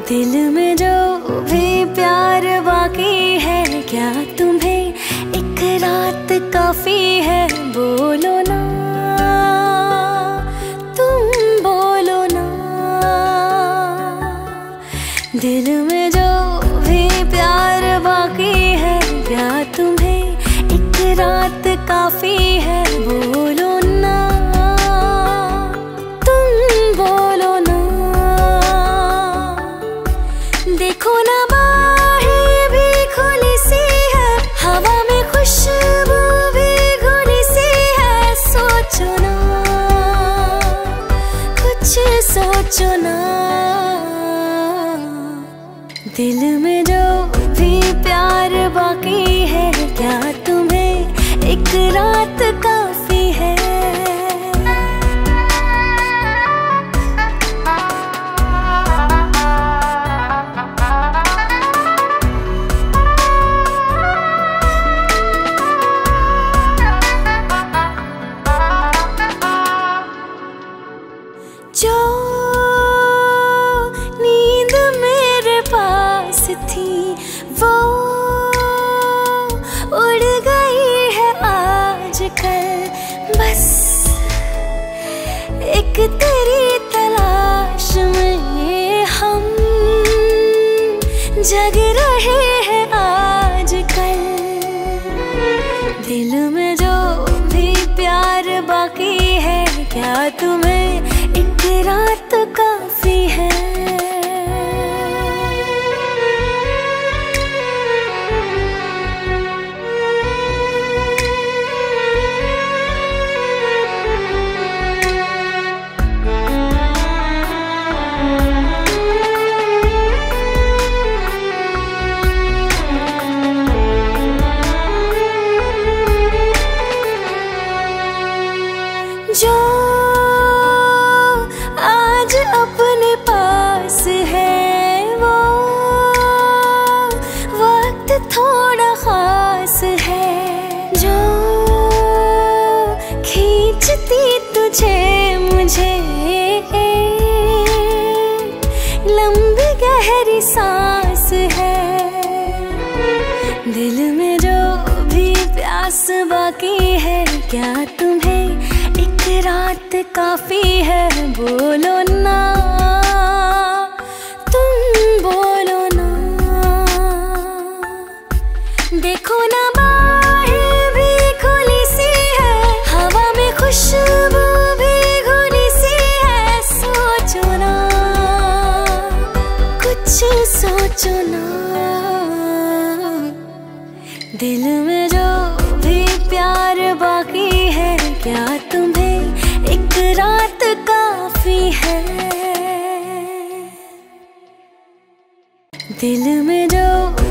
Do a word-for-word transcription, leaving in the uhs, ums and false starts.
दिल में जो भी प्यार बाकी है, क्या तुम्हें एक रात काफी है? बोलो ना, तुम बोलो ना। दिल में जो भी प्यार बाकी है, क्या तुम्हें एक रात काफी है? बोलो ना, तुम बोलो ना। देखो ना, बाहें भी खुली सी है, हवा में खुशबू भी घुली सी है। सोचो ना, कुछ सोचो ना। दिल में जो भी प्यार बाकी है, क्या तुम्हें एक रात काफी है? जो नींद मेरे पास थी, वो उड़ गई है आजकल। बस एक तेरी तलाश में हम जग रहे हैं आजकल। दिल में जो भी प्यार बाकी है, क्या तुम्हें एक रात काफी है? जो आज अपने पास है, वो वक्त थोड़ा खास है। जो खींचती तुझे मुझे लंबी गहरी सांस है। दिल में जो भी प्यास बाकी है, क्या तुम्हें एक रात काफी है? बोलो ना, तुम बोलो ना। देखो ना, बाहें भी खुली सी है, हवा में खुशबू भी घुली सी है। सोचो ना, कुछ सोचो ना। दिल में जो भी प्यार बाकी है, क्या तुम्हें एक रात काफी है? दिल में जो